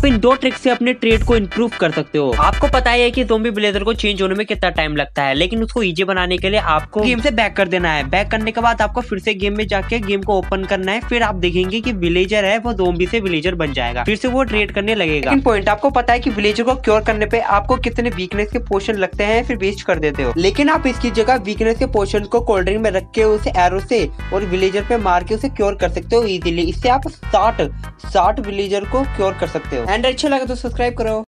इन 2 trick से अपने trade को इंप्रूव कर सकते हो। आपको पता है कि ज़ॉम्बी विलेजर को चेंज होने में कितना टाइम लगता है, लेकिन उसको इजी बनाने के लिए आपको गेम से बैक कर देना है। बैक करने के बाद आपको फिर से गेम में जाके गेम को ओपन करना है। फिर आप देखेंगे कि विलेजर है वो ज़ॉम्बी से विलेजर बन जाएगा, फिर से वो ट्रेड करने लगेगा। लेकिन पॉइंट आपको पता है कि विलेजर को क्योर करने पे आपको कितने वीकनेस के पोशन लगते हैं, फिर वेस्ट कर देते हो। लेकिन आप इसकी जगह वीकनेस के पोशन को कोल्ड ड्रिंक में रख के उसे एरो से और विलेजर पे मार के उसे क्योर कर सकते हो इजीली। इससे आप 60 विलेजर को क्योर कर सकते हो। एंड अच्छा लगा तो सब्सक्राइब करो।